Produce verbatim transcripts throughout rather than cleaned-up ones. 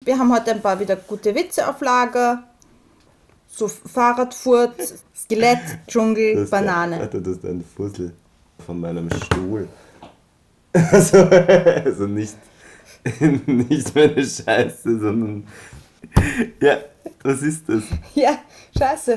Wir haben heute ein paar wieder gute Witze auf Lager. So Fahrradfurz, Skelett, Dschungel, das Banane. Der, Alter, das ist ein Fussel von meinem Stuhl. Also, also nicht, nicht meine Scheiße, sondern... Ja, was ist das? Ja, scheiße.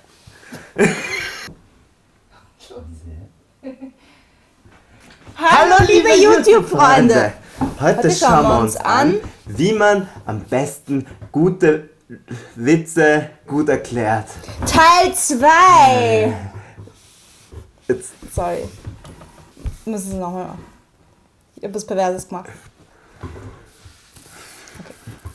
Hallo liebe YouTube-Freunde! Heute, Heute schauen wir uns an, wie man am besten gute Witze gut erklärt. Teil zwei! Jetzt. Sorry. Ich muss es nochmal machen. Ich habe was Perverses gemacht. Okay.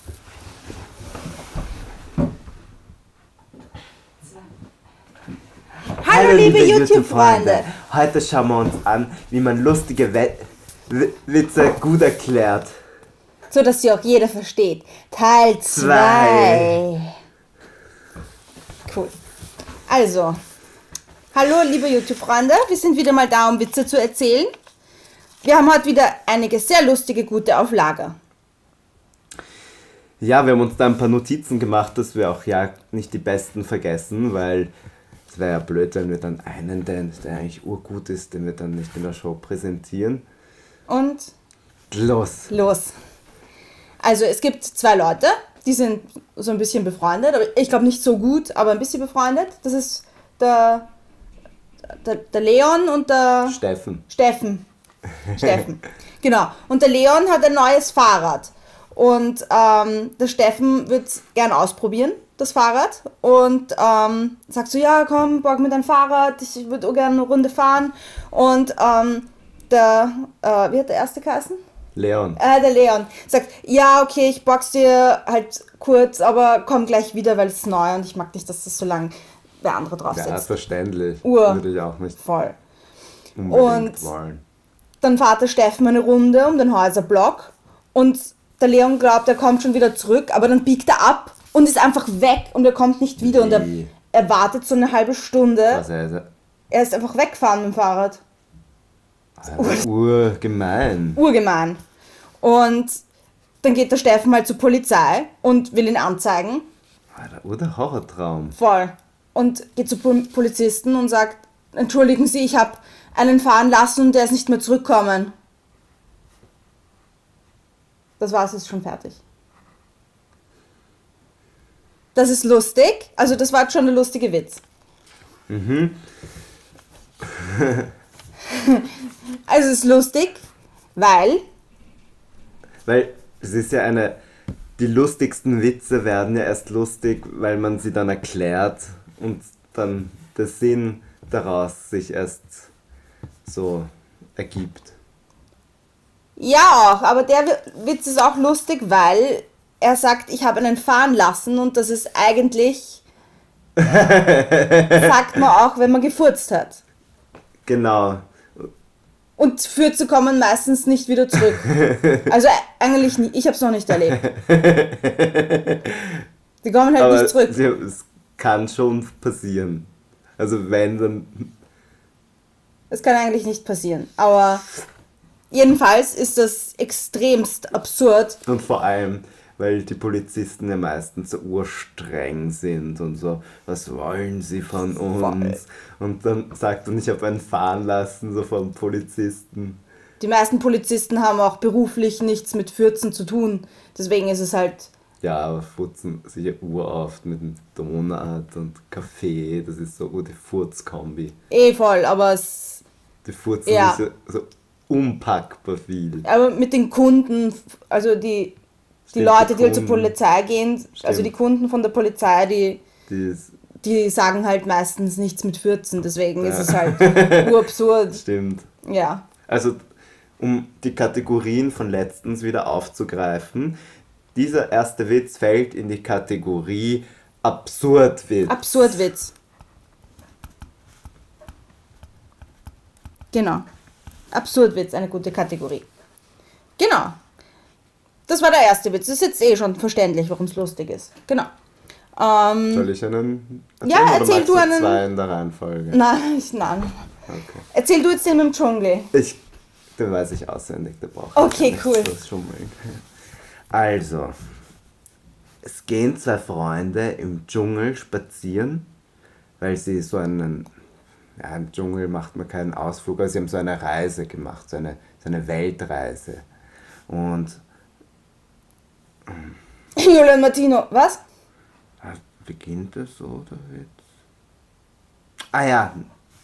Hallo, Hallo liebe, liebe YouTube-Freunde! YouTube Heute schauen wir uns an, wie man lustige We Witze gut erklärt. So dass sie auch jeder versteht. Teil zwei. Cool. Also, hallo liebe YouTube-Freunde, wir sind wieder mal da, um Witze zu erzählen. Wir haben heute wieder einige sehr lustige, gute auf Lager. Ja, wir haben uns da ein paar Notizen gemacht, dass wir auch ja nicht die besten vergessen, weil es wäre ja blöd, wenn wir dann einen, der, der eigentlich urgut ist, den wir dann nicht in der Show präsentieren. Und los. Los. Also es gibt zwei Leute, die sind so ein bisschen befreundet, aber ich glaube nicht so gut, aber ein bisschen befreundet. Das ist der, der, der Leon und der... Steffen. Steffen. Steffen. Genau. Und der Leon hat ein neues Fahrrad. Und ähm, der Steffen wird es gern ausprobieren, das Fahrrad. Und ähm, sagt so, ja komm, borg mir dein Fahrrad, ich würde auch gerne eine Runde fahren. Und ähm, der, äh, wie hat der erste geheißen? Leon. Äh, der Leon sagt, ja, okay, ich box dir halt kurz, aber komm gleich wieder, weil es ist neu und ich mag nicht, dass das so lang der andere drauf sitzt. Ja, verständlich. Ur. Würde ich auch nicht voll. unbedingt Und wollen. Dann fährt der Steffen eine Runde um den Häuserblock und der Leon glaubt, er kommt schon wieder zurück, aber dann biegt er ab und ist einfach weg und er kommt nicht wieder. Wie? Und er, er wartet so eine halbe Stunde. Was, also? Er ist einfach weggefahren mit dem Fahrrad. Also, urgemein. Urgemein. Und dann geht der Steffen halt zur Polizei und will ihn anzeigen. Alter, ur der Horrortraum. Voll. Und geht zu Polizisten und sagt, entschuldigen Sie, ich habe einen fahren lassen und der ist nicht mehr zurückgekommen. Das war's, ist schon fertig. Das ist lustig. Also das war schon ein lustiger Witz. Mhm. Also es ist lustig, weil... Weil es ist ja eine... Die lustigsten Witze werden ja erst lustig, weil man sie dann erklärt und dann der Sinn daraus sich erst so ergibt. Ja auch, aber der Witz ist auch lustig, weil er sagt, ich habe einen fahren lassen und das ist eigentlich... sagt man auch, wenn man gefurzt hat. Genau. Und Fürze kommen meistens nicht wieder zurück. Also eigentlich nie. Ich habe es noch nicht erlebt. Die kommen halt Aber nicht zurück. Sie, es kann schon passieren. Also wenn, dann... Das kann eigentlich nicht passieren. Aber jedenfalls ist das extremst absurd. Und vor allem, weil die Polizisten ja meistens so urstreng sind und so, was wollen sie von uns? Voll. Und dann sagt er, ich habe einen fahren lassen, so vom Polizisten. Die meisten Polizisten haben auch beruflich nichts mit Fürzen zu tun. Deswegen ist es halt... Ja, aber furzen sich ja uroft mit einem Donut und Kaffee, das ist so ur die Furzkombi. Eh voll, aber es... Die furzen ja. sich so, so unpackbar viel. Aber mit den Kunden, also die... Die Stimmt, Leute, die, die halt zur Polizei gehen, Stimmt. also die Kunden von der Polizei, die, die, die sagen halt meistens nichts mit Fürzen, deswegen ja. ist es halt urabsurd. Stimmt. Ja. Also, um die Kategorien von letztens wieder aufzugreifen, dieser erste Witz fällt in die Kategorie Absurdwitz. Absurdwitz. Genau. Absurdwitz, eine gute Kategorie. Genau. Das war der erste Witz. Das ist jetzt eh schon verständlich, warum es lustig ist. Genau. Ähm, Soll ich einen erzählen? Ja, erzähl du einen. Zwei in der Reihenfolge. Nein, ich, nein. Okay. Erzähl du jetzt den mit dem Dschungel. Ich, den weiß ich auswendig, der braucht okay, cool. Das schummeln. Also, es gehen zwei Freunde im Dschungel spazieren, weil sie so einen, ja, im Dschungel macht man keinen Ausflug, aber sie haben so eine Reise gemacht, so eine, so eine Weltreise. Und Julian Martino, was? beginnt es so, der Witz? Ah ja,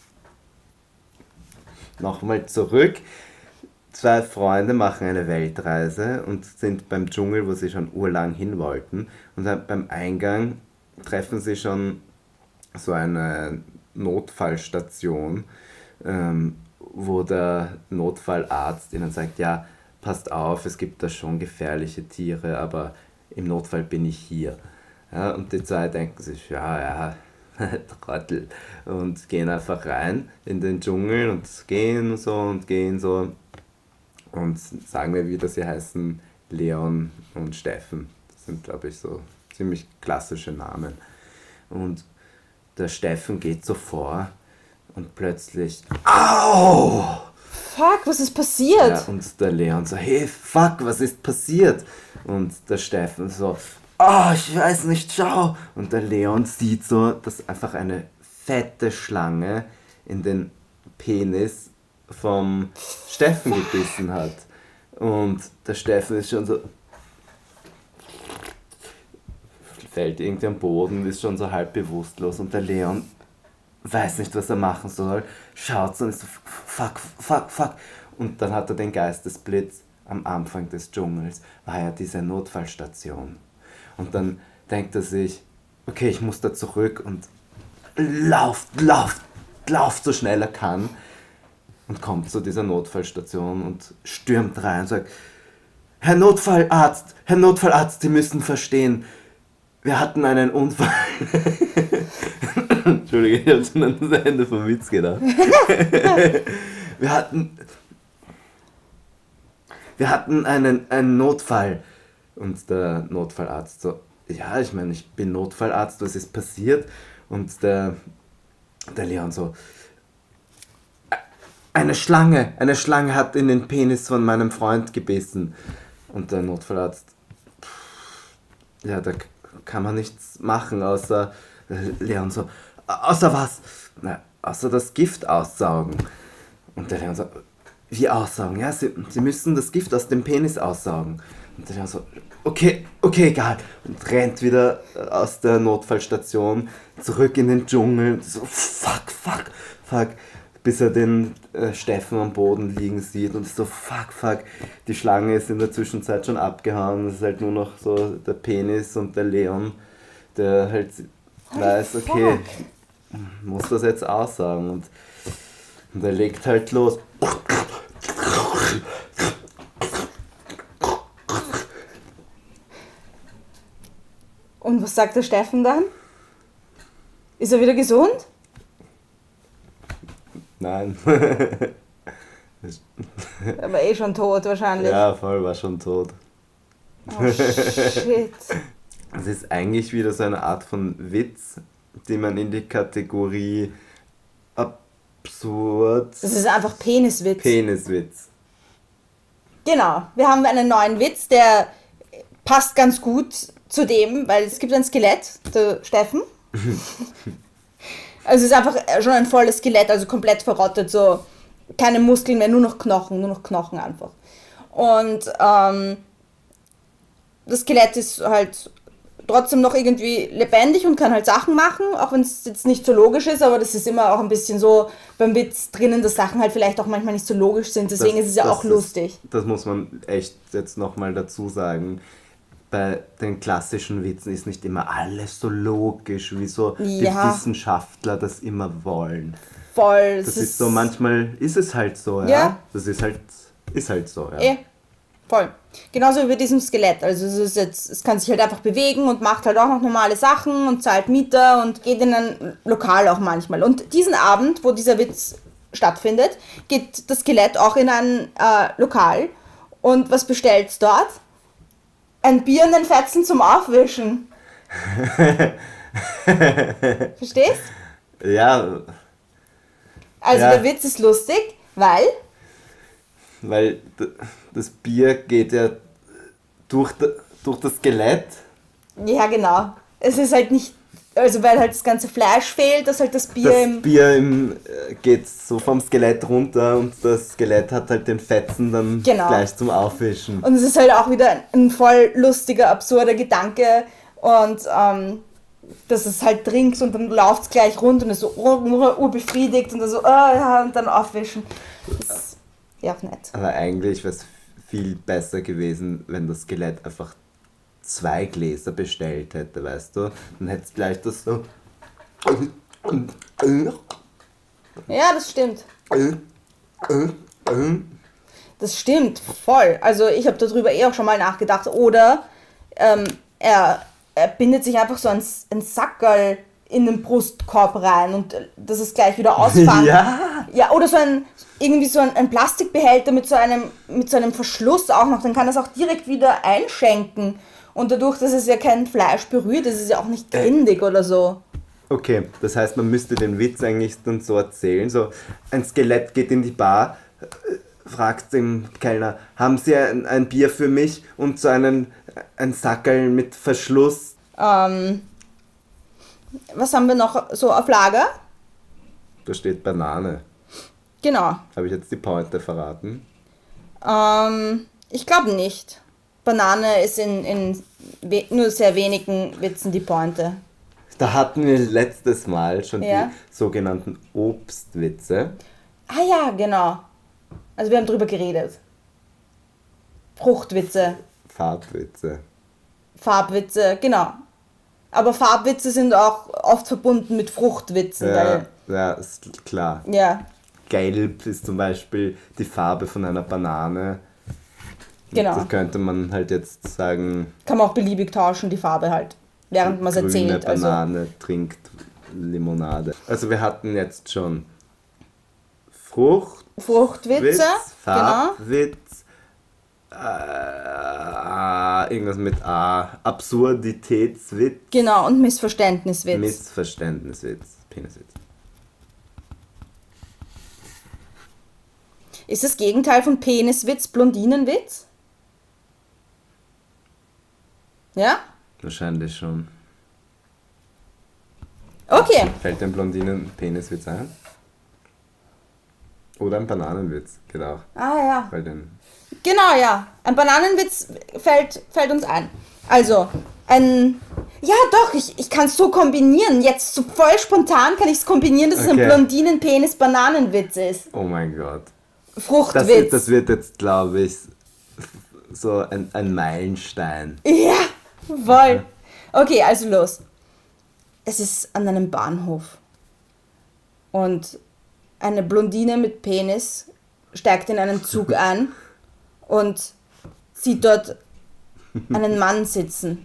nochmal zurück. Zwei Freunde machen eine Weltreise und sind beim Dschungel, wo sie schon urlang hin wollten. Und dann beim Eingang treffen sie schon so eine Notfallstation, ähm, wo der Notfallarzt ihnen sagt, ja, passt auf, es gibt da schon gefährliche Tiere, aber im Notfall bin ich hier. Ja, und die zwei denken sich, ja, ja, Trottel, und gehen einfach rein in den Dschungel und gehen so und gehen so. Und sagen wir wieder, sie heißen Leon und Steffen. Das sind, glaube ich, so ziemlich klassische Namen. Und der Steffen geht so vor und plötzlich, au! Fuck, was ist passiert? Ja, und der Leon so, hey, fuck, was ist passiert? Und der Steffen so, oh, ich weiß nicht, schau. Und der Leon sieht so, dass einfach eine fette Schlange in den Penis vom Steffen gebissen hat. Und der Steffen ist schon so, fällt irgendwie am Boden, ist schon so halb bewusstlos. Und der Leon weiß nicht, was er machen soll, schaut so und ist so, fuck, fuck, fuck. Und dann hat er den Geistesblitz, am Anfang des Dschungels war ja diese Notfallstation. Und dann denkt er sich, okay, ich muss da zurück und lauft, lauft, lauft so schnell er kann. Und kommt zu dieser Notfallstation und stürmt rein und sagt, Herr Notfallarzt, Herr Notfallarzt, Sie müssen verstehen, wir hatten einen Unfall. Entschuldige, ich habe schon an das Ende vom Witz gedacht. wir hatten, wir hatten einen, einen Notfall. Und der Notfallarzt so, ja, ich meine, ich bin Notfallarzt, was ist passiert? Und der, der Leon so, eine Schlange, eine Schlange hat in den Penis von meinem Freund gebissen. Und der Notfallarzt, ja, da kann man nichts machen, außer, Leon so, außer was? Na, außer das Gift aussaugen. Und der Leon so, wie aussaugen? Ja, sie, sie müssen das Gift aus dem Penis aussaugen. Und der Leon so, okay, okay, egal. Und rennt wieder aus der Notfallstation zurück in den Dschungel. So, fuck, fuck, fuck. Bis er den äh, Steffen am Boden liegen sieht und so, fuck, fuck, die Schlange ist in der Zwischenzeit schon abgehauen, es ist halt nur noch so der Penis und der Leon, der halt oh, weiß, okay, fuck. Muss das jetzt aussagen und, und er legt halt los. Und was sagt der Steffen dann? Ist er wieder gesund? Nein. Aber eh schon tot wahrscheinlich. Ja, voll, war schon tot. Oh shit. Es ist eigentlich wieder so eine Art von Witz, die man in die Kategorie absurd... Das ist einfach Peniswitz. Peniswitz. Genau, wir haben einen neuen Witz, der passt ganz gut zu dem, weil es gibt ein Skelett, der Steffen. Also es ist einfach schon ein volles Skelett, also komplett verrottet, so keine Muskeln mehr, nur noch Knochen, nur noch Knochen einfach. Und ähm, das Skelett ist halt trotzdem noch irgendwie lebendig und kann halt Sachen machen, auch wenn es jetzt nicht so logisch ist, aber das ist immer auch ein bisschen so beim Witz drinnen, dass Sachen halt vielleicht auch manchmal nicht so logisch sind, deswegen das, ist es ja auch ist, lustig. Das muss man echt jetzt nochmal dazu sagen. Bei den klassischen Witzen ist nicht immer alles so logisch, wie so ja. die Wissenschaftler das immer wollen. Voll. Das ist, ist so, manchmal ist es halt so, ja. ja. Das ist halt, ist halt so, ja. Eh, voll. Genauso wie bei diesem Skelett. Also es ist jetzt, es kann sich halt einfach bewegen und macht halt auch noch normale Sachen und zahlt Miete und geht in ein Lokal auch manchmal. Und diesen Abend, wo dieser Witz stattfindet, geht das Skelett auch in ein äh, Lokal. Und was bestellt es dort? Ein Bier und ein Fetzen zum Aufwischen. Verstehst? Ja. Also ja. der Witz ist lustig, weil... Weil das Bier geht ja durch, durch das Skelett Ja, genau. Es ist halt nicht, also weil halt das ganze Fleisch fehlt, dass halt das Bier Das im... Bier im, äh, geht so vom Skelett runter und das Skelett hat halt den Fetzen dann Genau. gleich zum Aufwischen. Und es ist halt auch wieder ein voll lustiger, absurder Gedanke und ähm, dass es halt trinkt und dann läuft es gleich rund und ist so ur- ur- urbefriedigt und dann so, ah ja, und dann aufwischen. Das ist ja auch nett. Aber eigentlich wäre es viel besser gewesen, wenn das Skelett einfach zwei Gläser bestellt hätte, weißt du? Dann hätte es gleich das so. Ja, das stimmt. Das stimmt, voll. Also ich habe darüber eh auch schon mal nachgedacht. Oder ähm, er, er bindet sich einfach so ein, ein Sackerl in den Brustkorb rein und das ist gleich wieder ausfangen. Ja! Ja, oder so ein, irgendwie so ein, ein Plastikbehälter mit so, einem, mit so einem Verschluss auch noch. Dann kann das auch direkt wieder einschenken. Und dadurch, dass es ja kein Fleisch berührt, ist es ja auch nicht grindig oder so. Okay, das heißt, man müsste den Witz eigentlich dann so erzählen. So, ein Skelett geht in die Bar, äh, fragt dem Kellner, haben Sie ein, ein Bier für mich? Und so einen, ein Sackerl mit Verschluss. Ähm, was haben wir noch so auf Lager? Da steht Banane. Genau. Habe ich jetzt die Pointe verraten? Ähm, ich glaube nicht. Banane ist in, in we- nur sehr wenigen Witzen die Pointe. Da hatten wir letztes Mal schon Ja. die sogenannten Obstwitze. Ah ja, genau. Also wir haben drüber geredet. Fruchtwitze, Farbwitze. Farbwitze, genau. Aber Farbwitze sind auch oft verbunden mit Fruchtwitzen, Ja, weil, ja, ist klar. ja, Gelb ist zum Beispiel die Farbe von einer Banane. genau. Das könnte man halt jetzt sagen, Kann man auch beliebig tauschen, die Farbe halt, während man es grüne erzählt. Also, Banane trinkt Limonade. Also wir hatten jetzt schon Frucht, Fruchtwitze, Witz, genau. Farbwitz, äh, irgendwas mit A, Absurditätswitz, Genau, und Missverständniswitz. Missverständniswitz, Peniswitz. Ist das Gegenteil von Peniswitz Blondinenwitz? Ja? Wahrscheinlich schon. Okay. Fällt dem Blondinen Peniswitz ein? Oder ein Bananenwitz, genau. Ah ja. Bei den Genau, ja. Ein Bananenwitz fällt, fällt uns ein. Also, ein... Ja, doch, ich, ich kann es so kombinieren. Jetzt so voll spontan kann ich es kombinieren, dass es Okay. ein Blondinen-Penis-Bananenwitz ist. Oh mein Gott. Das, Fruchtwitz. das wird jetzt, glaube ich, so ein, ein Meilenstein. Ja, voll. Okay, also los. Es ist an einem Bahnhof. Und eine Blondine mit Penis steigt in einen Zug ein und sieht dort einen Mann sitzen.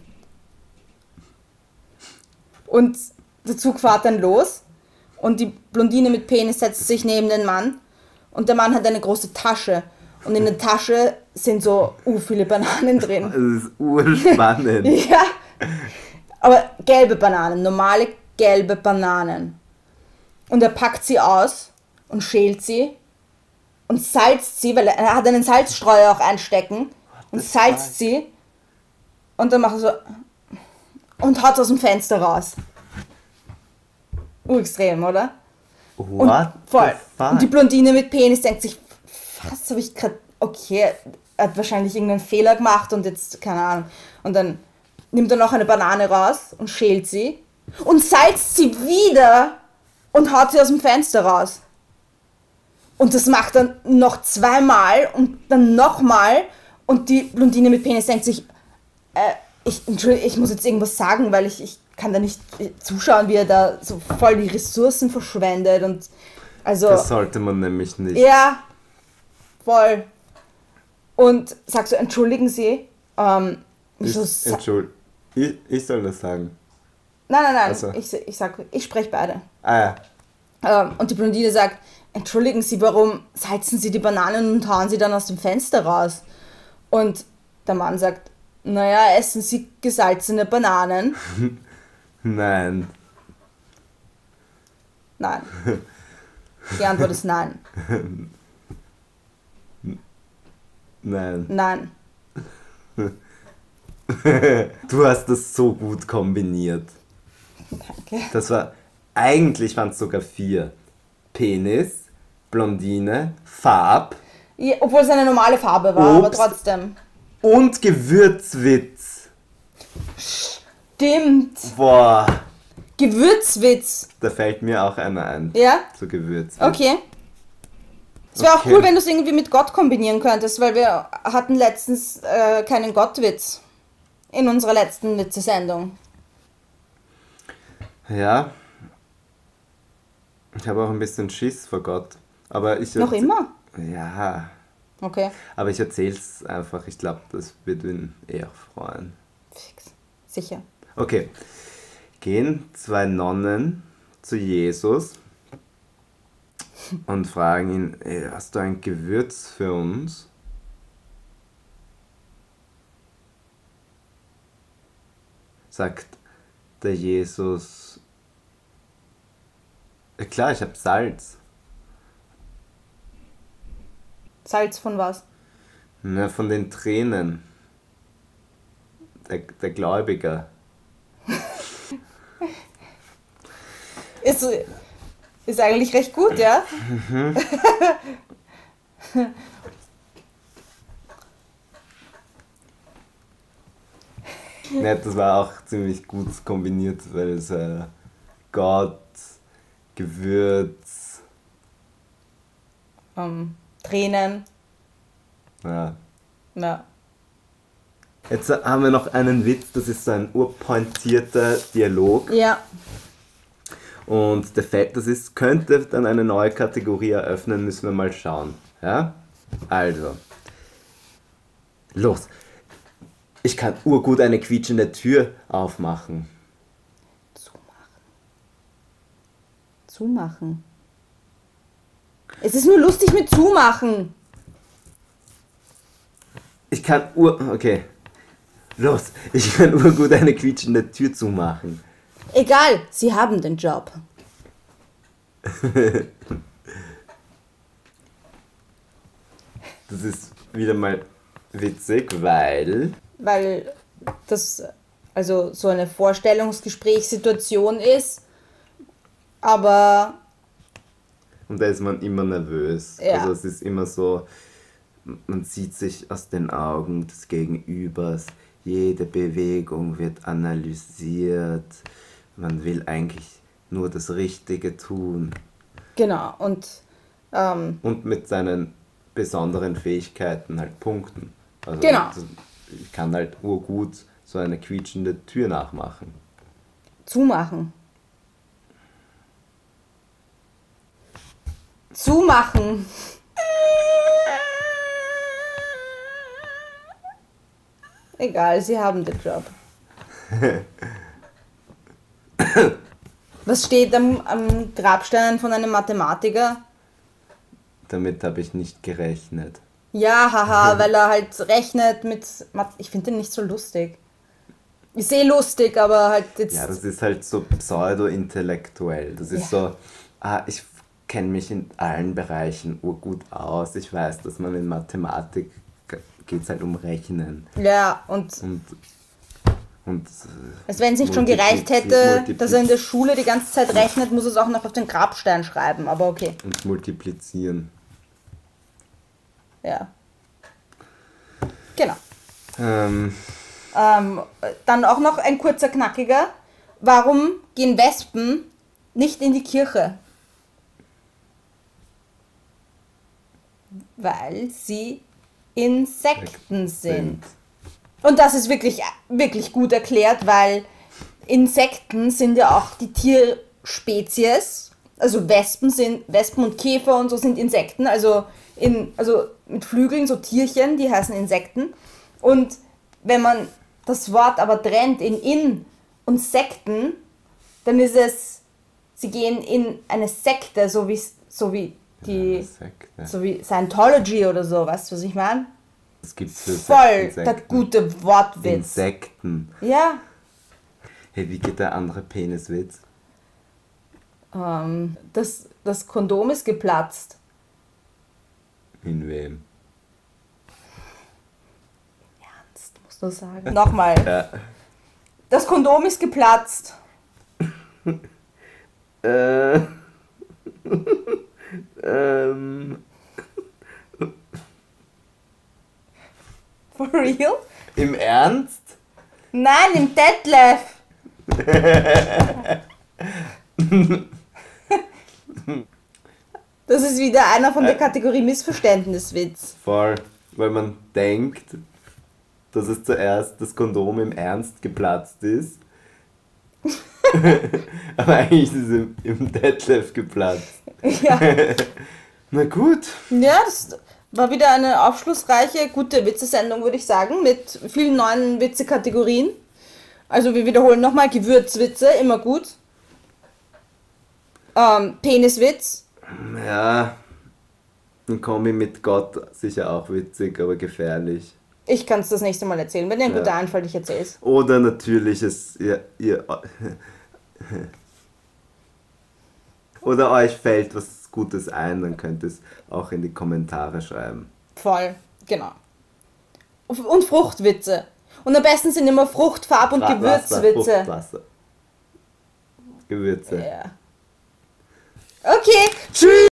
Und der Zug fährt dann los und die Blondine mit Penis setzt sich neben den Mann und der Mann hat eine große Tasche und in der Tasche sind so uh, viele Bananen drin. Das ist urspannend. Ja, aber gelbe Bananen, normale gelbe Bananen. Und er packt sie aus und schält sie und salzt sie, weil er hat einen Salzstreuer auch einstecken und the salzt fuck? sie und dann macht er so und haut aus dem Fenster raus. Urextrem, oder? Und What voll. the fuck? Und die Blondine mit Penis denkt sich, was habe ich gerade, okay, er hat wahrscheinlich irgendeinen Fehler gemacht und jetzt, keine Ahnung. Und dann nimmt er noch eine Banane raus und schält sie und salzt sie wieder und haut sie aus dem Fenster raus. Und das macht er noch zweimal und dann nochmal und die Blondine mit Penis denkt sich, äh, ich, Entschuldigung, ich muss jetzt irgendwas sagen, weil ich, ich kann da nicht zuschauen, wie er da so voll die Ressourcen verschwendet und also... Das sollte man nämlich nicht. Ja, voll. Und sagst du, entschuldigen Sie, ähm, Ich, so sa- Entschuld, ich, ich soll das sagen. nein, nein, nein, Also. ich, ich sag, ich spreche beide. Ah ja. Ähm, und die Blondine sagt, entschuldigen Sie, warum salzen Sie die Bananen und hauen sie dann aus dem Fenster raus? Und der Mann sagt, naja, essen Sie gesalzene Bananen? Nein. Nein. Die Antwort ist nein. Nein. Nein. Du hast das so gut kombiniert. Danke. Das war, eigentlich waren es sogar vier. Penis, Blondine, Farb Ja, obwohl es eine normale Farbe war, aber Obst. trotzdem. und Gewürzwitz. Stimmt. Boah, Gewürzwitz. da fällt mir auch einer ein. Ja? So Gewürzwitz. Okay. Es wäre Okay. auch cool, wenn du es irgendwie mit Gott kombinieren könntest, weil wir hatten letztens äh, keinen Gottwitz in unserer letzten Witze-Sendung. Ja. Ich habe auch ein bisschen Schiss vor Gott. Aber ich Noch immer? Ja. Okay. Aber ich erzähl's einfach. Ich glaube, das wird ihn eher freuen. Fix. Sicher. Okay. Gehen zwei Nonnen zu Jesus und fragen ihn, ey, hast du ein Gewürz für uns? Sagt der Jesus, ja klar, ich habe Salz. Salz von was? Na, von den Tränen. Der, der Gläubiger. Ist, ist eigentlich recht gut, ja? Ja, das war auch ziemlich gut kombiniert, weil es äh, Gott, Gewürz, Ähm, Tränen. ja. Ja. Jetzt haben wir noch einen Witz, das ist so ein urpointierter Dialog. Ja. Und der Fett, das ist, könnte dann eine neue Kategorie eröffnen, müssen wir mal schauen. Ja? Also. Los. Ich kann urgut eine quietschende Tür aufmachen. Zumachen. Zumachen. Es ist nur lustig mit Zumachen. Ich kann ur... Okay. Los. Ich kann urgut eine quietschende Tür zumachen. Egal, Sie haben den Job. Das ist wieder mal witzig, weil... Weil das also so eine Vorstellungsgesprächssituation ist, aber Und da ist man immer nervös. Ja. Also es ist immer so, man sieht sich aus den Augen des Gegenübers, jede Bewegung wird analysiert, man will eigentlich nur das Richtige tun. genau, und ähm, Und mit seinen besonderen Fähigkeiten halt punkten. Also Genau. ich kann halt urgut so eine quietschende Tür nachmachen. zumachen. Zumachen. Egal, Sie haben den Job. Was steht am, am Grabstein von einem Mathematiker? Damit habe ich nicht gerechnet. Ja, haha, weil er halt rechnet mit... Math- Ich finde den nicht so lustig. Ich sehe lustig, aber halt jetzt... Ja, das ist halt so pseudo-intellektuell. Das ist Ja. so, ah, ich kenne mich in allen Bereichen urgut aus. Ich weiß, dass man in Mathematik geht es halt um Rechnen. Ja, und Und, und als wenn es nicht schon multiplizi- gereicht hätte, multipliz- dass er in der Schule die ganze Zeit rechnet, muss er es auch noch auf den Grabstein schreiben, aber okay. und multiplizieren. Ja. Genau. Ähm, Ähm, dann auch noch ein kurzer Knackiger. Warum gehen Wespen nicht in die Kirche? Weil sie Insekten sind. Und das ist wirklich, wirklich gut erklärt, weil Insekten sind ja auch die Tierspezies. Also Wespen sind, Wespen und Käfer und so sind Insekten, also, in, also mit Flügeln, so Tierchen, die heißen Insekten. Und wenn man das Wort aber trennt in In und Sekten, dann ist es, sie gehen in eine Sekte, so wie, so wie die, Sekte. so wie Scientology oder so, weißt du, was ich meine? Das gibt's für Voll der Insekten. gute Wortwitz. Insekten. Ja. Hey, wie geht der andere Peniswitz? Ähm, das, das Kondom ist geplatzt. In wem? Ernst, musst so sagen. Nochmal. Ja. Das Kondom ist geplatzt. Äh. ähm. For real? Im Ernst? Nein, im Detlef. Das ist wieder einer von der Kategorie Missverständniswitz. Voll, weil man denkt, dass es zuerst das Kondom im Ernst geplatzt ist. Aber eigentlich ist es im, im Detlef geplatzt. Ja. Na gut. Ja, das war wieder eine aufschlussreiche, gute Witzesendung, würde ich sagen, mit vielen neuen Witzekategorien. Also wir wiederholen nochmal, Gewürzwitze, immer gut. Ähm, Peniswitz. Ja, ein Kombi mit Gott sicher auch witzig, aber gefährlich. Ich kann es das nächste Mal erzählen, wenn dir ein Ja. guter Einfall dich erzählst. Oder natürlich es ihr, ihr oder euch fällt was Gutes ein, dann könnt ihr es auch in die Kommentare schreiben. Voll, genau. Und Fruchtwitze. Und am besten sind immer Frucht-, Farb- und Fra- Gewürzwitze. Wasser, Fruchtwasser. Gewürze. Ja. Okay, Tschüss!